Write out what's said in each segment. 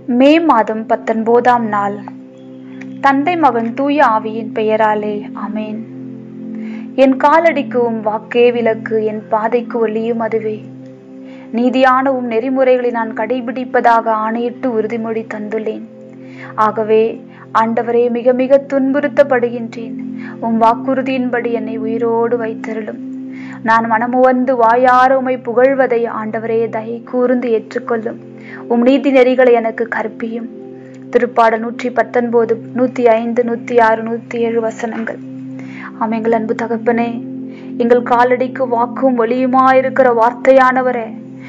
மே மாதம் 19ஆம் நாள். தந்தை மகன் தூய ஆவியின் பெயராலே ஆமேன். என் காலடிக்கு உம் வாக்கே விளக்கு, என் பாதைக்கு ஒளியும் அதுவே. நீதியான உம் நெறிமுறைகளை நான் கடைபிடிப்பதாக ஆணையிட்டு உறுதிமொழி தந்துள்ளேன். ஆகவே ஆண்டவரே, மிக மிக துன்புறுத்தப்படுகின்றேன். உம் வாக்குறுதியின்படி என்னை உயிரோடு வைத்தருளும். நான் மனமுவந்து வாயார உம்மை புகழ்வதை ஆண்டவரே தயை கூர்ந்து ஏற்றுக்கொள்ளும். உம் நீதி நெறிகளை எனக்கு கற்பியும். திருப்பாடல் 119, 105, 106, 107 வசனங்கள். எங்கள் அன்பு தகப்பனே, எங்கள் காலடிக்கு வாக்கும் ஒளியுமாயிருக்கிற வார்த்தையானவரே,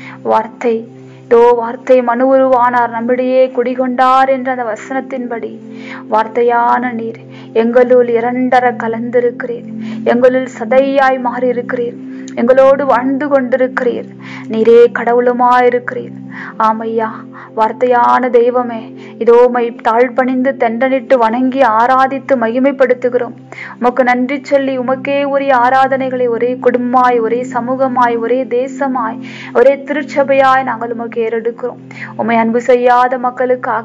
வார்த்தை மனு உருவானார், நம்மிடையே குடிகொண்டார் என்ற அந்த வசனத்தின்படி வார்த்தையான நீர் எங்களுள் இரண்டர கலந்திருக்கிறீர். எங்களுள் சதையாய் மாறி இருக்கிறீர். எங்களோடு வாழ்ந்து கொண்டிருக்கிறீர். நீரே கடவுளுமாயிருக்கிறீர். ஆமையா, வார்த்தையான தெய்வமே, இதோ மை தாழ்பணிந்து தெண்டனிட்டு வணங்கி ஆராதித்து மகிமைப்படுத்துகிறோம். உமக்கு நன்றி சொல்லி உமக்கே உரிய ஆராதனைகளை ஒரே குடும்பமாய், ஒரே சமூகமாய், ஒரே தேசமாய், ஒரே திருச்சபையாய் நாங்கள் உமக்கு ஏறெடுக்கிறோம். உம்மை அன்பு செய்யாத மக்களுக்காக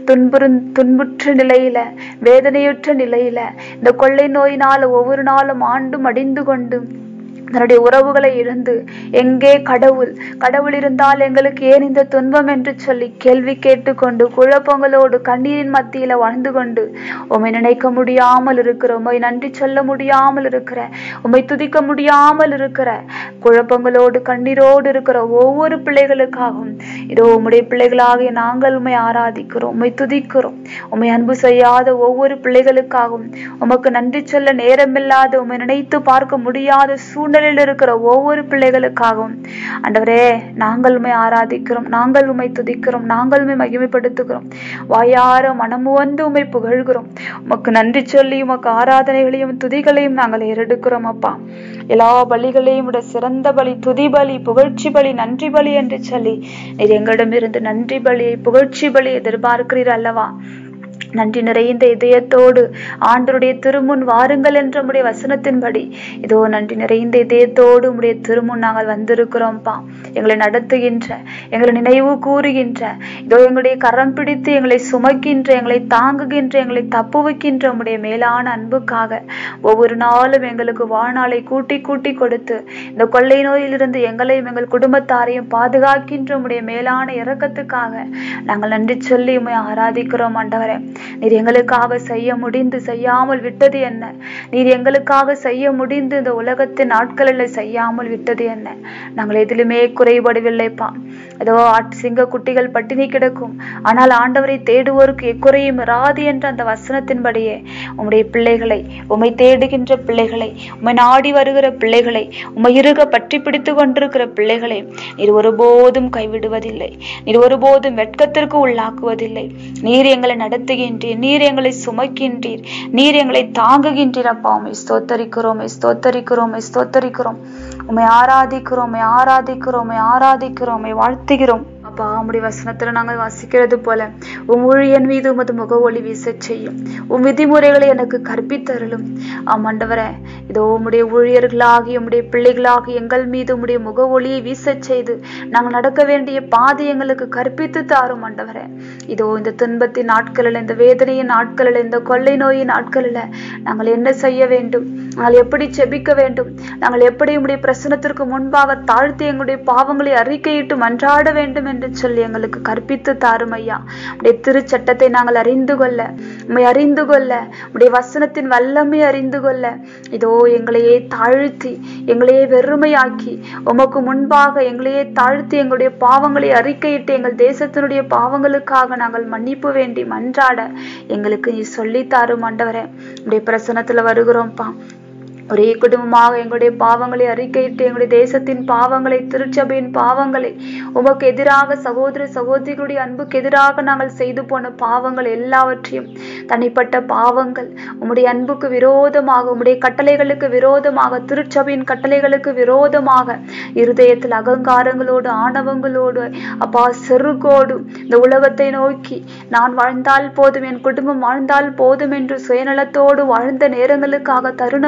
துன்புற்ற நிலையில, வேதனையுற்ற நிலையில, இந்த கொள்ளை நோயினால் ஒவ்வொரு நாளும் ஆண்டும் அடிந்து கொண்டு தன்னுடைய உறவுகளை இழந்து, எங்கே கடவுள் இருந்தால் எங்களுக்கு ஏன் இந்த துன்பம் என்று சொல்லி கேள்வி கேட்டுக்கொண்டு குழப்பங்களோடு கண்ணீரின் மத்தியில வாழ்ந்து கொண்டு உம்மை நினைக்க முடியாமல் இருக்கிற, உம்மை நன்றி சொல்ல முடியாமல் இருக்கிற, உம்மை துதிக்க முடியாமல் இருக்கிற, குழப்பங்களோடு கண்ணீரோடு இருக்கிற ஒவ்வொரு பிள்ளைகளுக்காகவும் இதோ உம்முடைய பிள்ளைகளாகிய நாங்கள் உம்மை ஆராதிக்கிறோம், உம்மை துதிக்கிறோம். உம்மை அன்பு செய்யாத ஒவ்வொரு பிள்ளைகளுக்காகவும், உமக்கு நன்றி சொல்ல நேரமில்லாத, உம்மை நினைத்து பார்க்க முடியாத சூழ்நிலையில் இருக்கிற ஒவ்வொரு பிள்ளைகளுக்காகவும் ஆண்டவரே நாங்கள் உம்மை ஆராதிக்கிறோம், நாங்கள் உம்மை துதிக்கிறோம், நாங்கள் உம்மை மகிமைப்படுத்துகிறோம். வாயார மனமுவந்து உம்மை புகழ்கிறோம். உமக்கு நன்றி சொல்லி உமக்கு ஆராதனைகளையும் துதிகளையும் நாங்கள் ஏறெடுக்கிறோம். அப்பா, எல்லா பலிகளையும் விட சிறந்த பலி துதி பலி, புகழ்ச்சி பலி, நன்றி பலி என்று சொல்லி நீர் எங்களிடமிருந்து நன்றி பலியை, புகழ்ச்சி பலி எதிர்பார்க்கிறீர் அல்லவா? நன்றி நிறைந்த இதயத்தோடு ஆண்டவருடைய திருமுன் வாருங்கள் என்ற உம்முடைய வசனத்தின்படி இதோ நன்றி நிறைந்த இதயத்தோடு உம்முடைய திருமுன் நாங்கள் வந்திருக்கிறோம்ப்பா. எங்களை நடத்துகின்ற, எங்களை நினைவு கூறுகின்ற, இதோ எங்களுடைய கரம் பிடித்து எங்களை சுமக்கின்ற, எங்களை தாங்குகின்ற, எங்களை தப்புவிக்கின்ற உம்முடைய மேலான அன்புக்காக ஒவ்வொரு நாளும் எங்களுக்கு வாழ்நாளை கூட்டி கூட்டி கொடுத்து இந்த கொள்ளை நோயிலிருந்து எங்களையும் எங்கள் குடும்பத்தாரையும் பாதுகாக்கின்ற உம்முடைய மேலான இரக்கத்துக்காக நாங்கள் நன்றி சொல்லி உம்மை ஆராதிக்கிறோம். ஆண்டவரே, நீர் எங்களுக்காக செய்ய முடிந்து செய்யாமல் விட்டது என்ன? நீர் எங்களுக்காக செய்ய முடிந்து இந்த உலகத்தின் நாட்களில் செய்யாமல் விட்டது என்ன? நாங்கள் எதிலுமே குறைபடவில்லைப்பா. ஏதோ சிங்க குட்டிகள் பட்டினி கிடக்கும், ஆனால் ஆண்டவரை தேடுவோருக்கு எக்குறையும் இராது என்ற அந்த வசனத்தின்படியே உம்முடைய பிள்ளைகளை, உம்மை தேடுகின்ற பிள்ளைகளை, உம்மை நாடி வருகிற பிள்ளைகளை, உம்மை இறுக பற்றி பிடித்து கொண்டிருக்கிற பிள்ளைகளை நீர் ஒருபோதும் கைவிடுவதில்லை. நீர் ஒருபோதும் வெட்கத்திற்கு உள்ளாக்குவதில்லை. நீர் எங்களை நடத்துகின்றீர், நீர் எங்களை சுமக்கின்றீர், நீர் எங்களை தாங்குகின்றீர். அப்பா, உம்மை ஸ்தோத்தரிக்கிறோம், ஸ்தோத்தரிக்கிறோம், ஸ்தோத்தரிக்கிறோம். உம்மை ஆராதிக்கிறோம், ஆராதிக்கிறோம், ஆராதிக்கிறோம், வாழ்த்துகிறோம். அப்பா, உம்முடைய வசனத்துல நாங்கள் வாசிக்கிறது போல உம் ஊழியன் மீது உமது முக ஒளி வீச செய்யும், உம் விதிமுறைகளை எனக்கு கற்பித்தருளும். ஆண்டவரே, இதோ உம்முடைய ஊழியர்களாகி உம்முடைய பிள்ளைகளாகி எங்கள் மீது உம்முடைய முக ஒளியை வீச செய்து நாங்கள் நடக்க வேண்டிய பாதை எங்களுக்கு கற்பித்து தாரும். ஆண்டவரே, இதோ இந்த துன்பத்தின் நாட்களில், இந்த வேதனையின் நாட்களில், இந்த கொள்ளை நோயின் நாட்களில் நாங்கள் என்ன செய்ய வேண்டும், நாங்கள் எப்படி செபிக்க வேண்டும், நாங்கள் எப்படி உம்முடைய பிரசனத்திற்கு முன்பாக தாழ்த்தி எங்களுடைய பாவங்களை அறிக்கையிட்டு மன்றாட வேண்டும் என்று சொல்லி எங்களுக்கு கற்பித்து தாரும் ஐயா. உடைய திருச்சட்டத்தை நாங்கள் அறிந்து கொள்ள, உம்மை அறிந்து கொள்ள, உடைய வசனத்தின் வல்லமை அறிந்து கொள்ள இதோ எங்களையே தாழ்த்தி, எங்களையே வெறுமையாக்கி, உமக்கு முன்பாக எங்களையே தாழ்த்தி எங்களுடைய பாவங்களை அறிக்கையிட்டு எங்கள் தேசத்தினுடைய பாவங்களுக்காக நாங்கள் மன்னிப்பு வேண்டி மன்றாட எங்களுக்கு நீ சொல்லி தாரும். ஆண்டவரே, உடைய பிரசனத்துல வருகிறோம்ப்பா. ஒரே குடும்பமாக எங்களுடைய பாவங்களை அறிக்கையிட்டு எங்களுடைய தேசத்தின் பாவங்களை, திருச்சபையின் பாவங்களை, உமக்கு எதிராக சகோதர சகோதரிகளுடைய அன்புக்கு எதிராக நாங்கள் செய்து போன பாவங்கள் எல்லாவற்றையும், தனிப்பட்ட பாவங்கள், உம்முடைய அன்புக்கு விரோதமாக, உம்முடைய கட்டளைகளுக்கு விரோதமாக, திருச்சபையின் கட்டளைகளுக்கு விரோதமாக இருதயத்தில் அகங்காரங்களோடு, ஆணவங்களோடு, அப்பா செருக்கோடு இந்த உலகத்தை நோக்கி நான் வாழ்ந்தால் போதும், என் குடும்பம் வாழ்ந்தால் போதும் என்று சுயநலத்தோடு வாழ்ந்த நேரங்களுக்காக, தருணங்களுக்காக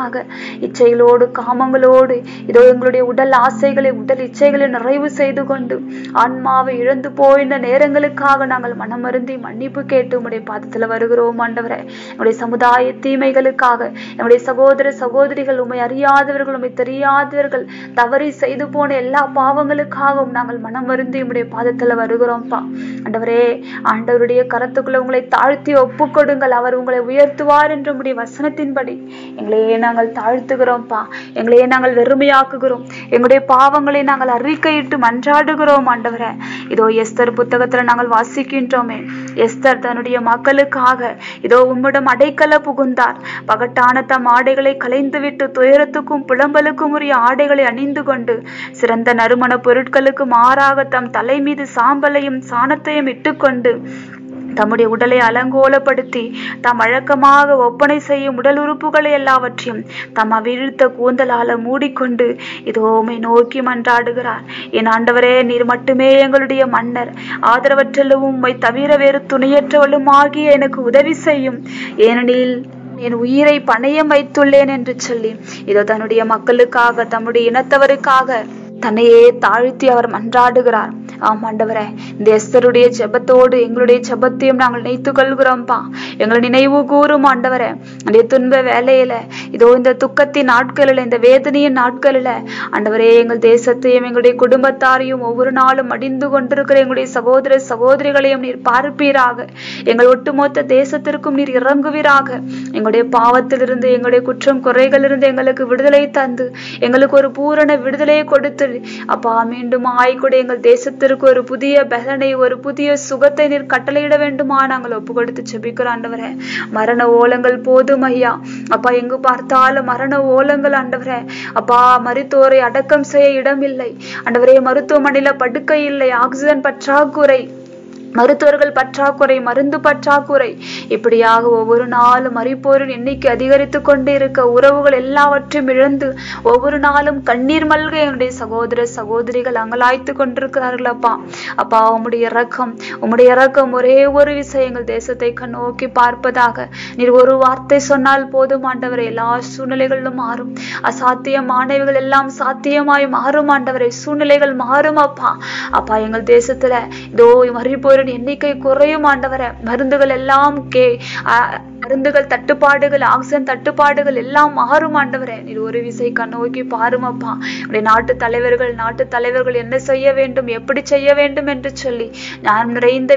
மகிமைக்காக இச்சைகளோடு காமங்களோடு இதோ எங்களுடைய உடல் ஆசைகளை உடல் இச்சைகளை நிறைவு செய்து கொண்டு ஆன்மாவை இழந்து போயின நேரங்களுக்காக நாங்கள் மனமருந்தி மன்னிப்பு கேட்டு உம்முடைய பாதத்துல வருகிறோம் ஆண்டவரே. நம்முடைய சமுதாய தீமைகளுக்காக நம்முடைய சகோதர சகோதரிகள் உம்மை அறியாதவர்கள் உம்மை தெரியாதவர்கள் தவறி செய்து போன எல்லா பாவங்களுக்காகவும் நாங்கள் மனமருந்தி உம்முடைய பாதத்துல வருகிறோம்ப்பா. ஆண்டவரே, ஆண்டவருடைய கரத்துக்குள்ள உங்களை தாழ்த்தி ஒப்பு கொடுங்கள், அவர் உங்களை உயர்த்துவார் என்ற உம்முடைய வசனத்தின்படி எங்களையே நாங்கள் தாழ்த்துகிறோம்ப்பா. எங்களையே நாங்கள் வெறுமையாக்குகிறோம். எங்களுடைய பாவங்களை நாங்கள் அறிக்கையிட்டு மன்றாடுகிறோம் ஆண்டவரே. இதோ எஸ்தர் புத்தகத்துல நாங்கள் வாசிக்கின்றோமே, எஸ்தர் தன்னுடைய மக்களுக்காக இதோ உம்மிடம் அடைக்கல புகுந்தார். பகட்டான தம் ஆடைகளை களைந்துவிட்டு துயரத்துக்கும் புலம்பலுக்கும் உரிய ஆடைகளை அணிந்து கொண்டு சிறந்த நறுமண பொருட்களுக்கு மாறாக தம் தலை மீது சாம்பலையும் சாணத்தையும் இட்டுக்கொண்டு தம்முடைய உடலை அலங்கோலப்படுத்தி தாம் வழக்கமாக ஒப்பனை செய்யும் உடல் உறுப்புகளை எல்லாவற்றையும் தம் அவிழ்த்த கூந்தலால மூடிக்கொண்டு இதோமை நோக்கி மன்றாடுகிறார். என் ஆண்டவரே, நீர் மட்டுமே எங்களுடைய மன்னர், ஆதரவற்றலும் உம்மை தவிர வேறு துணையற்றவளும் ஆகிய எனக்கு உதவி செய்யும், ஏனெனில் என் உயிரை பணயம் வைத்துள்ளேன் என்று சொல்லி இதோ தன்னுடைய மக்களுக்காக தம்முடைய இனத்தவருக்காக தன்னையே தாழ்த்தி அவர் மன்றாடுகிறார். ஆமாண்டவரே, இந்த எஸ்தருடைய ஜெபத்தோடு எங்களுடைய ஜெபத்தையும் நாங்கள் நினைத்துக் கொள்கிறோம்ப்பா. எங்களை நினைவு கூறும் ஆண்டவரே. அந்த துன்ப வேலையில இதோ இந்த துக்கத்தின் நாட்களில் இந்த வேதனையின் நாட்களில ஆண்டவரே எங்கள் தேசத்தையும் எங்களுடைய குடும்பத்தாரையும் ஒவ்வொரு நாளும் அடிந்து கொண்டிருக்கிற எங்களுடைய சகோதர சகோதரிகளையும் நீர் பார்ப்பீராக. எங்கள் ஒட்டுமொத்த தேசத்திற்கும் நீர் இறங்குவீராக. எங்களுடைய பாவத்திலிருந்து எங்களுடைய குற்றம் குறைகளிலிருந்து எங்களுக்கு விடுதலை தந்து எங்களுக்கு ஒரு பூரண விடுதலையை கொடுத்து அப்பா மீண்டும் ஆய்கூட எங்கள் தேசத்திற்கு ஒரு புதிய பலனை ஒரு புதிய சுகத்தை நீர் கட்டளையிட வேண்டுமா நாங்கள் ஒப்பு கொடுத்து செபிக்கிறோம் ஆண்டவரே. மரண ஓலங்கள் போதும் ஐயா. அப்பா எங்கு பார்த்தாலும் மரண ஓலங்கள் ஆண்டவரே. அப்பா மருத்துவரை அடக்கம் செய்ய இடமில்லை ஆண்டவரே. மருத்துவமனையில படுக்கை இல்லை, ஆக்சிஜன் பற்றாக்குறை, மருத்துவர்கள் பற்றாக்குறை, மருந்து பற்றாக்குறை, இப்படியாக ஒவ்வொரு நாளும் மரிப்போரின் எண்ணிக்கை அதிகரித்து கொண்டே இருக்க உறவுகள் எல்லாவற்றையும் இழந்து ஒவ்வொரு நாளும் கண்ணீர் மல்க என்னுடைய சகோதர சகோதரிகள் அங்கலாய்த்து கொண்டிருக்கிறார்கள் அப்பா. அப்பா உம்முடைய இரக்கம் ஒரே ஒரு விஷயம் எங்கள் தேசத்தை கண்ணோக்கி பார்ப்பதாக. நீர் ஒரு வார்த்தை சொன்னால் போதும் ஆண்டவரை, எல்லா சூழ்நிலைகளிலும் மாறும். அசாத்தியமானவைகள் எல்லாம் சாத்தியமாய் மாறும் ஆண்டவரை. சூழ்நிலைகள் மாறும் அப்பா. அப்பா எங்கள் தேசத்துல இதோ மரிப்போரின் எண்ணிக்கை குறையும் ஆண்டவரே. மருந்துகள் எல்லாம் மருந்துகள் தட்டுப்பாடுகள், ஆக்சிஜன் தட்டுப்பாடுகள் எல்லாம் மாறும் ஆண்டவரே. நீர் ஒரு விசை கண்ணோக்கி பாருமப்பா. நாட்டு தலைவர்கள் என்ன செய்ய வேண்டும், எப்படி செய்ய வேண்டும் என்று சொல்லி ஞானம்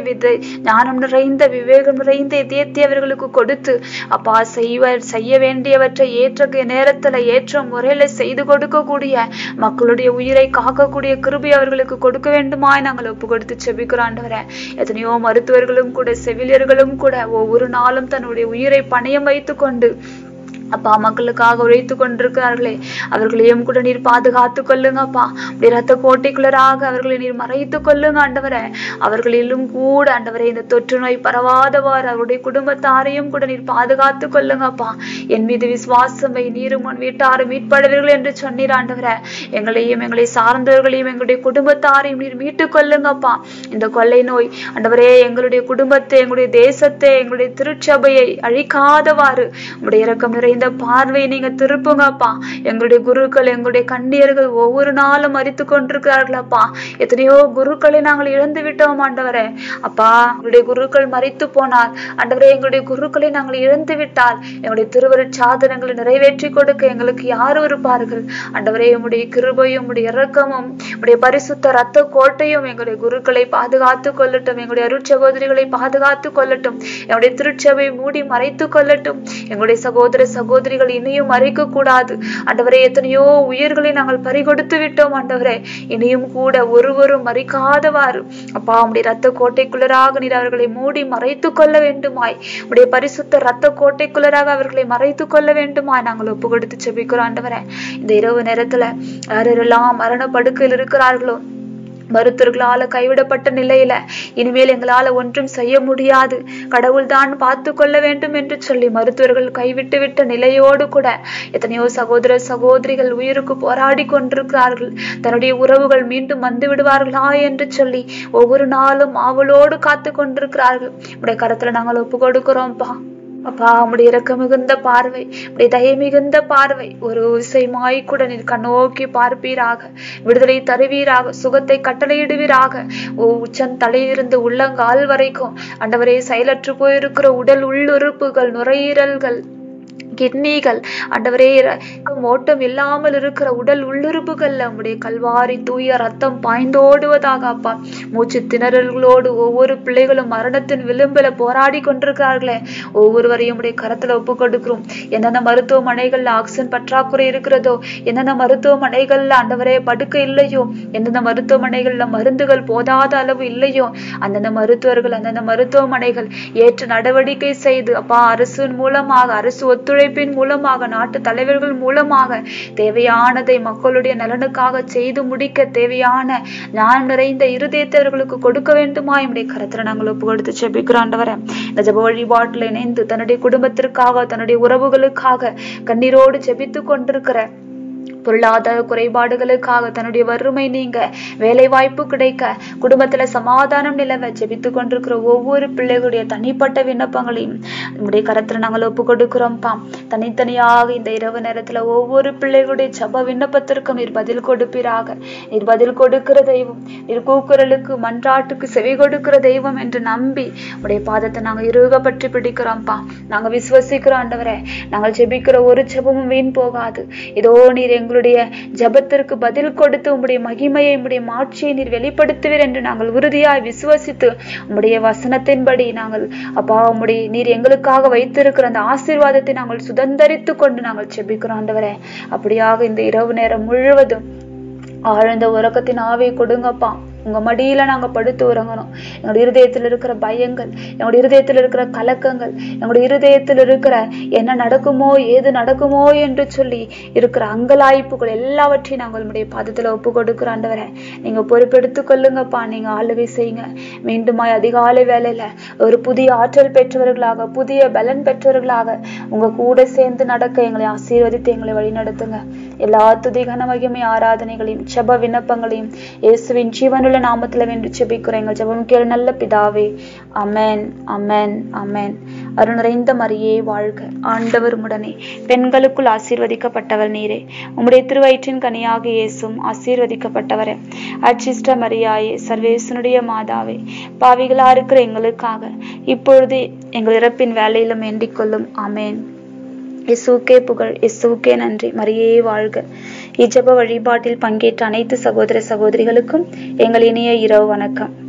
நிறைந்த விவேகம் நிறைந்த இதயத்தை அவர்களுக்கு கொடுத்து அப்பா செய்ய வேண்டியவற்றை ஏற்ற நேரத்துல ஏற்ற முறையில செய்து கொடுக்கக்கூடிய மக்களுடைய உயிரை காக்கக்கூடிய கிருபை அவர்களுக்கு கொடுக்க வேண்டுமாய் நாங்கள் ஒப்பு கொடுத்து செபிக்கிறோம் ஆண்டவரே. எத்தனையோ மருத்துவர்களும் கூட செவிலியர்களும் கூட ஒவ்வொரு நாளும் தன்னுடைய உயிரை பணயம் வைத்துக் கொண்டு அப்பா மக்களுக்காக உழைத்து கொண்டிருக்கிறார்களே, அவர்களையும் கூட நீர் பாதுகாத்து கொள்ளுங்கப்பா. இரத்த கோட்டைக்குள்ளராக அவர்களை நீர் மறைத்து கொள்ளுங்க ஆண்டவரே. அவர்களிலும் கூட ஆண்டவரே இந்த தொற்று நோய் பரவாதவாறு அவருடைய குடும்பத்தாரையும் கூட நீர் பாதுகாத்து கொள்ளுங்கப்பா. என் மீது விசுவாசம் வை, நீரும் உன் வீட்டாரும் மீட்படுவீர்கள் என்று சொன்னீர் ஆண்டவரே. எங்களையும் எங்களை சார்ந்தவர்களையும் எங்களுடைய குடும்பத்தாரையும் நீர் மீட்டுக் கொள்ளுங்கப்பா. இந்த கொள்ளை நோய் ஆண்டவரே எங்களுடைய குடும்பத்தை, எங்களுடைய தேசத்தை, எங்களுடைய திருச்சபையை அழிக்காதவாறு உடைய இரக்கம் நிறைந்த பார்வை நீங்க திருப்புங்கப்பா. எங்களுடைய குருக்கள், எங்களுடைய கண்ணியர்கள் ஒவ்வொரு நாளும் மரித்து கொண்டிருக்கிறார்களப்பா. எத்தனையோ குருக்களை நாங்கள் இழந்து விட்டோம் ஆண்டவரே. அப்பா எங்களுடைய குருக்கள் மரித்து போனார் ஆண்டவரே. எங்களுடைய குருக்களை நாங்கள் இழந்து விட்டால் எங்களுடைய திருவருட் சாதனங்களை நிறைவேற்றி கொடுக்க எங்களுக்கு யார் இருப்பார்கள் ஆண்டவரே. உம்முடைய கிருபையும் உம்முடைய இரக்கமும் உம்முடைய பரிசுத்த ரத்த கோட்டையும் எங்களுடைய குருக்களை பாதுகாத்து கொள்ளட்டும். எங்களுடைய அருட்சகோதரிகளை பாதுகாத்து கொள்ளட்டும். எங்களுடைய திருச்சபை மூடி மறைத்து கொள்ளட்டும். எங்களுடைய சகோதர சகோதரிகள் இனியும் மறைக்க கூடாது ஆண்டவரே. எத்தனையோ உயிர்களை நாங்கள் பறிகொடுத்து விட்டோம் ஆண்டவரே. இனியும் கூட ஒருவரும் மறைக்காதவாறு அப்பா உம்முடைய ரத்த கோட்டைக்குள்ளராக நீர் அவர்களை மூடி மறைத்து கொள்ள வேண்டுமாய், உடைய பரிசுத்த ரத்த கோட்டைக்குள்ளராக அவர்களை மறைத்து கொள்ள வேண்டுமாய் நாங்கள் ஒப்பு கொடுத்து செபிக்கிறோம் ஆண்டவரே. இந்த இரவு நேரத்துல யாரெல்லாம் மரண படுக்கையில் இருக்கிறார்களோ, மருத்துவர்களால கைவிடப்பட்ட நிலையில இனிமேல் எங்களால ஒன்றும் செய்ய முடியாது, கடவுள் தான் பார்த்து கொள்ள வேண்டும் என்று சொல்லி மருத்துவர்கள் கைவிட்டு விட்ட நிலையோடு கூட எத்தனையோ சகோதர சகோதரிகள் உயிருக்கு போராடி கொண்டிருக்கிறார்கள். தன்னுடைய உறவுகள் மீண்டும் வந்து விடுவார்களா என்று சொல்லி ஒவ்வொரு நாளும் ஆவலோடு காத்து கொண்டிருக்கிறார்கள். உடைய கரத்துல நாங்கள் ஒப்பு கொடுக்கிறோம்ப்பா. அப்பா உம்முடைய இரக்க மிகுந்த பார்வை, உடைய தயை மிகுந்த பார்வை ஒரு விசைமாய் கூட நீர் கண்ணோக்கி பார்ப்பீராக, விடுதலை தருவீராக, சுகத்தை கட்டளையிடுவீராக. உச்சம் தலையிலிருந்து உள்ளங்கால் வரைக்கும் ஆண்டவரே செயலற்று போயிருக்கிற உடல் உள்ளுறுப்புகள், நுரையீரல்கள், கிட்னிகள், ஆண்டவரே ஓட்டம் இல்லாமல் இருக்கிற உடல் உள்ளுறுப்புகள்ல உம்முடைய கல்வாரி தூய ரத்தம் பாய்ந்தோடுவதாக அப்பா. மூச்சு திணறல்களோடு ஒவ்வொரு பிள்ளைகளும் மரணத்தின் விளிம்பில போராடி கொண்டிருக்கிறார்களே, ஒவ்வொருவரையும் உடைய கரத்துல ஒப்பு கொடுக்கிறோம். எந்தெந்த மருத்துவமனைகள்ல ஆக்சிஜன் பற்றாக்குறை இருக்கிறதோ, எந்தெந்த மருத்துவமனைகள்ல ஆண்டவரே படுக்கை இல்லையோ, எந்தெந்த மருத்துவமனைகள்ல மருந்துகள் போதாத அளவு இல்லையோ, அந்தந்த மருத்துவர்கள் அந்தந்த மருத்துவமனைகள் ஏற்ற நடவடிக்கை செய்து அப்பா, அரசின் மூலமாக, அரசு ஒத்துழைப்பின் மூலமாக, நாட்டு தலைவர்கள் மூலமாக தேவையானதை மக்களுடைய நலனுக்காக செய்து முடிக்க தேவையான ஞானம் நிறைந்த இருதயத்தவர்களுக்கு கொடுக்க வேண்டுமா என்னுடைய கருத்துல நாங்கள் ஒப்பு கொடுத்து ஜெபிக்கிறோம். ஆண்டவரே, இந்த ஜெப வழிபாட்டுல இணைந்து தன்னுடைய குடும்பத்திற்காக, தன்னுடைய உறவுகளுக்காக கண்ணீரோடு ஜெபித்து கொண்டிருக்கிற, பொருளாதார குறைபாடுகளுக்காக, தன்னுடைய வறுமை நீங்க, வேலை வாய்ப்பு கிடைக்க, குடும்பத்துல சமாதானம் நிலவ ஜெபித்து கொண்டிருக்கிற ஒவ்வொரு பிள்ளைகளுடைய தனிப்பட்ட விண்ணப்பங்களையும் நம்முடைய கரத்துல நாங்கள் ஒப்பு கொடுக்கிறோம்ப்பா. தனித்தனியாக இந்த இரவு நேரத்துல ஒவ்வொரு பிள்ளைகளுடைய ஜெப விண்ணப்பத்திற்கும் நீர் பதில் கொடுப்பீராக. நீர் பதில் கொடுக்கிற தெய்வம், நீர் கூக்குரலுக்கு மன்றாட்டுக்கு செவி கொடுக்கிற தெய்வம் என்று நம்பி உடைய பாதத்தை நாங்க இறுக பற்றி பிடிக்கிறோம்ப்பா. நாங்க விசுவசிக்கிறோம் ஆண்டவரே, நாங்கள் ஜெபிக்கிற ஒரு ஜெபமும் வீண் போகாது. இதோ நீர் எங்களுடைய ஜபத்திற்கு பதில் கொடுத்து உம்முடைய மகிமையை, உம்முடைய மாட்சியை நீர் வெளிப்படுத்துவீர் என்று நாங்கள் உறுதியாய் விசுவசித்து உம்முடைய வசனத்தின்படி நாங்கள் அப்பா, உம்முடைய நீர் எங்களுக்காக வைத்திருக்கிற அந்த ஆசீர்வாதத்தை நாங்கள் சுதந்தரித்து கொண்டு நாங்கள் ஜெபிக்கிறோம் ஆண்டவரே. அப்படியாக இந்த இரவு நேரம் முழுவதும் ஆழ்ந்த உறக்கத்தின் ஆவியை கொடுங்கப்பா. உங்க மடியில நாங்க படுத்து உறங்கணும். எங்களுடைய இருதயத்தில் இருக்கிற பயங்கள், எங்களுடைய இருதயத்தில் இருக்கிற கலக்கங்கள், எங்களுடைய இருதயத்தில் இருக்கிற என்ன நடக்குமோ ஏது நடக்குமோ என்று சொல்லி இருக்கிற அங்கலாய்ப்புகள் எல்லாவற்றையும் நாங்கள் உங்களுடைய பாதத்துல ஒப்பு கொடுக்கிற ஆண்டவரே, நீங்க பொறுப்பெடுத்துக் கொள்ளுங்கப்பா. நீங்க ஆளுகை செய்யுங்க. மீண்டுமாய் அதிகாலை வேலையில ஒரு புதிய ஆற்றல் பெற்றவர்களாக, புதிய பலன் பெற்றவர்களாக உங்க கூட சேர்ந்து நடக்க எங்களை ஆசீர்வதித்து எங்களை வழி நடத்துங்க. எல்லா துதி கன மகிமை ஆராதனைகளையும் ஜெப விண்ணப்பங்களையும் இயேசுவின் ஜீவனுள்ள நாமத்துல வேண்டி ஜெபிக்கிறோம் எங்கள் ஜெபம் கேளு நல்ல பிதாவே. அமேன், அமேன், அமேன். அருள் நிறைந்த மரியே வாழ்க, ஆண்டவர் உம்முடனே, பெண்களுக்குள் ஆசீர்வதிக்கப்பட்டவர் நீரே, உம்முடைய திருவயிற்றின் கனியாக இயேசும் ஆசீர்வதிக்கப்பட்டவரே. அச்சிஷ்ட மரியாயே, சர்வேசனுடைய மாதாவே, பாவிகளா இருக்கிற எங்களுக்காக இப்பொழுது எங்கள் இறப்பின் வேலையிலும் வேண்டிக் கொள்ளும். ஆமேன். இயேசுவுக்கே புகழ், இயேசுவுக்கே நன்றி. மரியே வாழ்க. இஜப வழிபாட்டில் பங்கேற்ற அனைத்து சகோதர சகோதரிகளுக்கும் எங்கள் இனிய இரவு வணக்கம்.